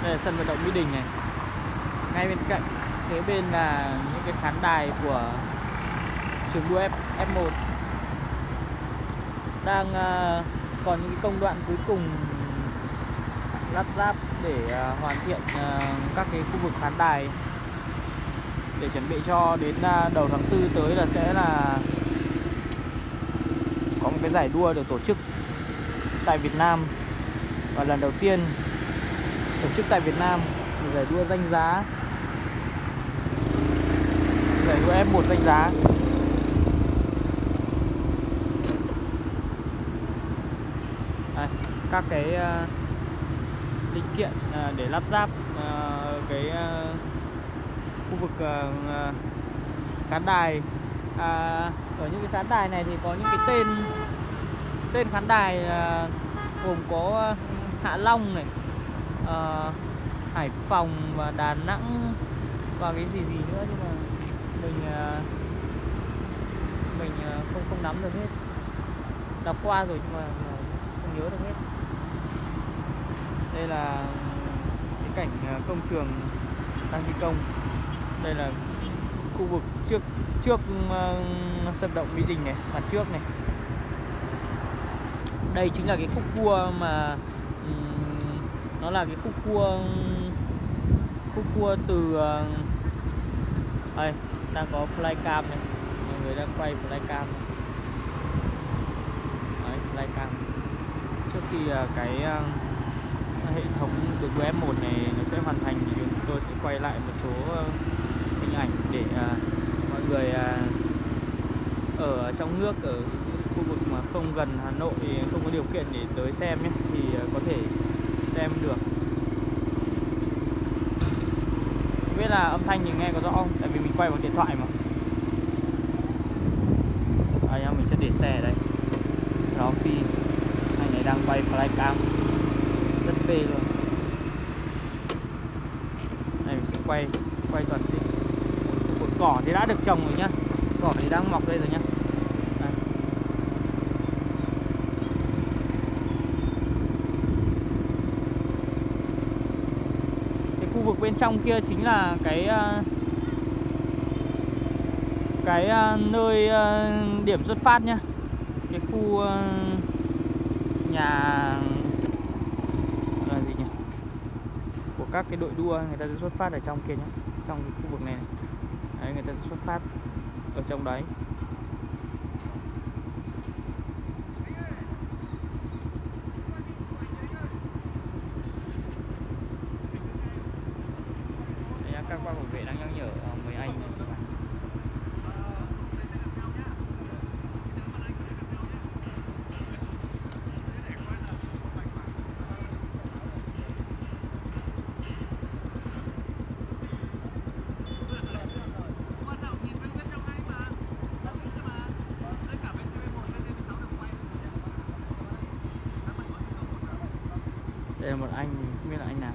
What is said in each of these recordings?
Đây là sân vận động Mỹ Đình này. Ngay bên cạnh kế bên là những cái khán đài của trường đua F1 đang còn những cái công đoạn cuối cùng lắp ráp để hoàn thiện các cái khu vực khán đài để chuẩn bị cho đến đầu tháng 4 tới là sẽ là có một cái giải đua được tổ chức tại Việt Nam và lần đầu tiên tổ chức tại Việt Nam, giải đua danh giá, giải đua F1 danh giá. Đây, các cái linh kiện để lắp ráp cái khu vực khán đài. Ở những cái khán đài này thì có những cái tên khán đài gồm có Hạ Long này, Hải Phòng và Đà Nẵng và cái gì nữa, nhưng mà mình không nắm được hết, đọc qua rồi nhưng mà không nhớ được hết. Đây là cái cảnh công trường đang thi công. Đây là khu vực trước sân vận động Mỹ Đình này, mặt trước này. Đây chính là cái khúc cua mà nó là cái khúc cua từ đây đang có flycam này, mọi người đang quay flycam. Đấy, flycam trước khi cái hệ thống đường đua F1 này nó sẽ hoàn thành thì chúng tôi sẽ quay lại một số hình ảnh để mọi người ở trong nước, ở khu vực mà không gần Hà Nội, không có điều kiện để tới xem nhé, thì có thể xem được. Không biết là âm thanh thì nghe có rõ không? Tại vì mình quay bằng điện thoại mà. Nhá, mình sẽ để xe ở đây. Đó, phi anh này đang quay flycam rất phê luôn. Đây mình sẽ quay toàn diện. Cỏ thì đã được trồng rồi nhá, cỏ thì đang mọc đây rồi nhá. Đây. Cái khu vực bên trong kia chính là cái nơi điểm xuất phát nhá. Cái khu nhà là gì nhỉ? Của các cái đội đua người ta sẽ xuất phát ở trong kia nhá, trong cái khu vực này. Đấy, người ta sẽ xuất phát ở trong đấy. Đây, các quan bảo vệ đang nhắc nhở mấy anh này. Đây là một anh, không biết là anh nào.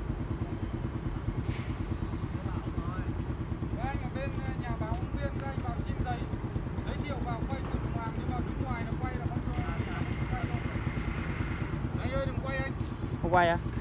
Anh ở bên nhà báo phóng viên, anh vào xin giấy giới thiệu vào quay từ đồng hàng, nhưng mà đứng ngoài nó quay là không cho quay đâu. Anh ơi đừng quay anh. Không quay á?